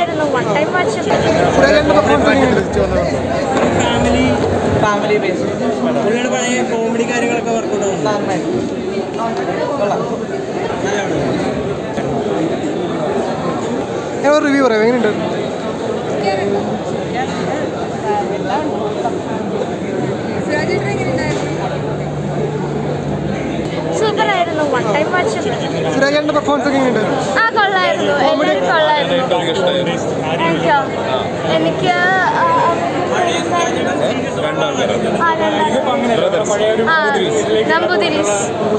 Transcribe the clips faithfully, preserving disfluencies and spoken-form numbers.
കൊള്ളായിരുന്നു. One time watch. Family family base പുള്ളിയുടെ പഴയ കോമഡി കാര്യങ്ങളൊക്കെ വർക്കൗട്ട് ആവുന്നു. റിവ്യൂ പറയാം, എങ്ങനെയുണ്ട്? സൂപ്പർ ആയിരുന്നു. One time watch. സുരാജേട്ടൻ്റെ പെർഫോമൻസ് ഒക്കെ എങ്ങനെയുണ്ട്? ആ കൊള്ളായിരുന്നു. എല്ലാവരും കൊള്ളായിരുന്നു. എനിക്കോ എനിക്ക് നമ്പൂതിരീസ്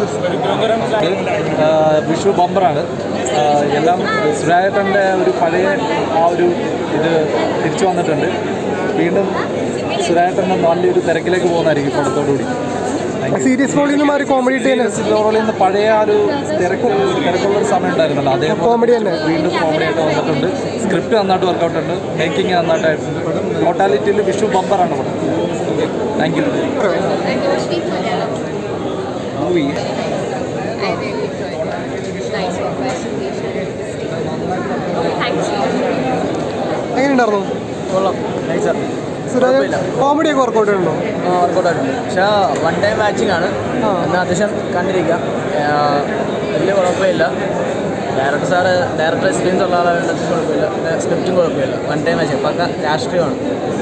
വിഷു ബമ്പറാണ്. എല്ലാം സുരാജേട്ടൻ്റെ ഒരു പഴയ ആ ഒരു ഇത് തിരിച്ചു വന്നിട്ടുണ്ട്. വീണ്ടും സുരാജേട്ടൻ്റെ നല്ലൊരു തിരക്കിലേക്ക് പോകുന്നതായിരിക്കും പടത്തോടുകൂടി. സീരിയസ് റോളിൽ നിന്ന് മാറി കോമഡി റോളിൽ നിന്ന് പഴയ ആ ഒരു തിരക്കുള്ള തിരക്കുള്ളൊരു സമയം ഉണ്ടായിരുന്നല്ലോ, അതേ കോമഡി തന്നെ വീണ്ടും കോമഡി ആയിട്ട് വന്നിട്ടുണ്ട്. സ്ക്രിപ്റ്റ് നന്നായിട്ട് വർക്കൗട്ട് ഉണ്ട്, മേക്കിംഗ് നന്നായിട്ടായിട്ടുണ്ട്. ടോട്ടാലിറ്റിയിൽ വിഷു ബമ്പറാണ് പടം. Okay, thank you. മൂവി എങ്ങനെയുണ്ടായിരുന്നു? സുരാജ് കോമഡി ഒക്കെ വർക്കൗട്ട് ഉണ്ടോ? വർക്കൗട്ട് ആയിട്ടുണ്ട്. പക്ഷേ വൺ ടൈം വാച്ചിങ് ആണ്. എന്നാൽ അത്യാവശ്യം കണ്ടിരിക്കാം. വലിയ കുഴപ്പമില്ല. ഡയറക്ടർ സാറ് ഡയറക്ടർ എക്സ്പീരിയൻസ് ഉള്ള ആളായതുകൊണ്ട് കുഴപ്പമില്ല. സ്ക്രിപ്റ്റും കുഴപ്പമില്ല. വൺ ടൈം വാച്ചിങ് പക്ക രാഷ്ട്രീയമാണ്.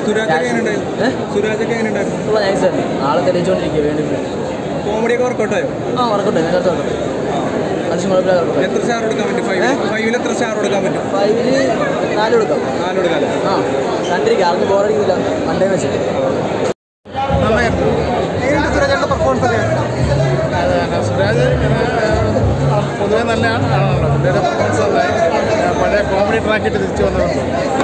ഉള്ള നൈസ് തന്നെ. ആളെ തെളിയിച്ചുകൊണ്ടിരിക്കുക വേണ്ടി. കോമഡിയൊക്കെ വർക്കൗട്ടായോ? ആ വർക്കൗട്ട് നേരത്തെ വർക്കൗട്ട്. അത്യാവശ്യം കുഴപ്പമില്ല. എത്ര സ്റ്റാർ കൊടുക്കാൻ പറ്റും? ഫൈവിൽ എത്ര സ്റ്റാർ കൊടുക്കാൻ പറ്റും? ഫൈവില് നാല് കൊടുക്കാം. നാല് കൊടുക്കാം. ആ കണ്ടിരിക്കുക. ആർക്കും ബോറടിക്കില്ല. വൺ ടൈം വെച്ചിട്ട് സുരാജേട്ടൻ്റെ പെർഫോമൻസ് ഒക്കെ സുരാജ് പൊതുവെ നല്ല ആണല്ലോ. പുള്ളിയുടെ പെർഫോമൻസ് നന്നായി. പഴയ കോമഡി ട്രാക്കിട്ട് തിരിച്ചു വന്നതുകൊണ്ട്